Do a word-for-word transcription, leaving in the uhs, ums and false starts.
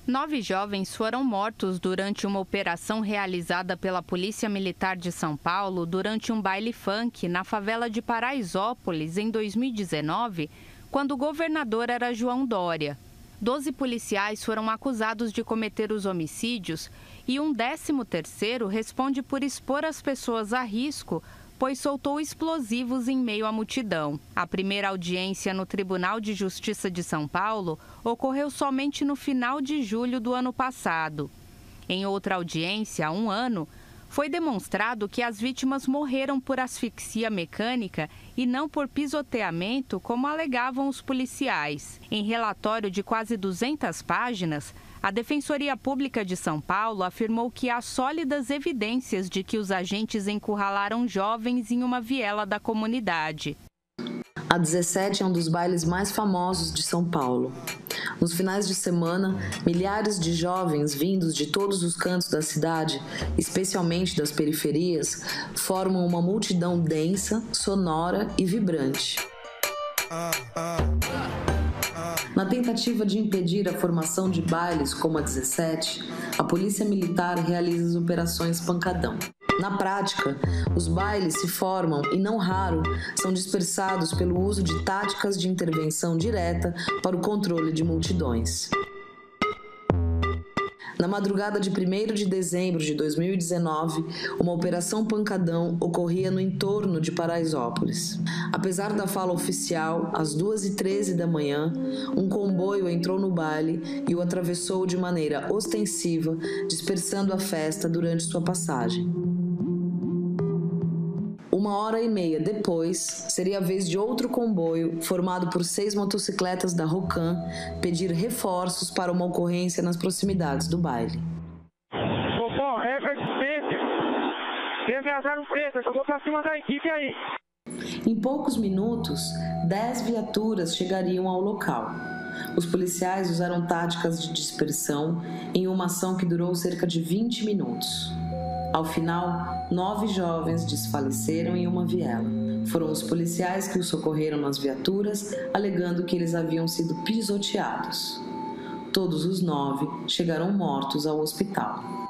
Nove jovens foram mortos durante uma operação realizada pela Polícia Militar de São Paulo durante um baile funk na favela de Paraisópolis em dois mil e dezenove, quando o governador era João Dória. Doze policiais foram acusados de cometer os homicídios e um décimo terceiro responde por expor as pessoas a risco, pois soltou explosivos em meio à multidão. A primeira audiência no Tribunal de Justiça de São Paulo ocorreu somente no final de julho do ano passado. Em outra audiência, há um ano, foi demonstrado que as vítimas morreram por asfixia mecânica e não por pisoteamento, como alegavam os policiais. Em relatório de quase duzentas páginas, a Defensoria Pública de São Paulo afirmou que há sólidas evidências de que os agentes encurralaram jovens em uma viela da comunidade. A dezessete é um dos bailes mais famosos de São Paulo. Nos finais de semana, milhares de jovens vindos de todos os cantos da cidade, especialmente das periferias, formam uma multidão densa, sonora e vibrante. Na tentativa de impedir a formação de bailes como a dezessete, a Polícia Militar realiza as operações Pancadão. Na prática, os bailes se formam e, não raro, são dispersados pelo uso de táticas de intervenção direta para o controle de multidões. Na madrugada de primeiro de dezembro de dois mil e dezenove, uma operação Pancadão ocorria no entorno de Paraisópolis. Apesar da fala oficial, às duas e treze da manhã, um comboio entrou no baile e o atravessou de maneira ostensiva, dispersando a festa durante sua passagem. Uma hora e meia depois, seria a vez de outro comboio, formado por seis motocicletas da Rocan, pedir reforços para uma ocorrência nas proximidades do baile. Bom, é presidente. Tem viajado preto, eu vou pra cima da equipe aí. Em poucos minutos, dez viaturas chegariam ao local. Os policiais usaram táticas de dispersão em uma ação que durou cerca de vinte minutos. Ao final, nove jovens desfaleceram em uma viela. Foram os policiais que os socorreram nas viaturas, alegando que eles haviam sido pisoteados. Todos os nove chegaram mortos ao hospital.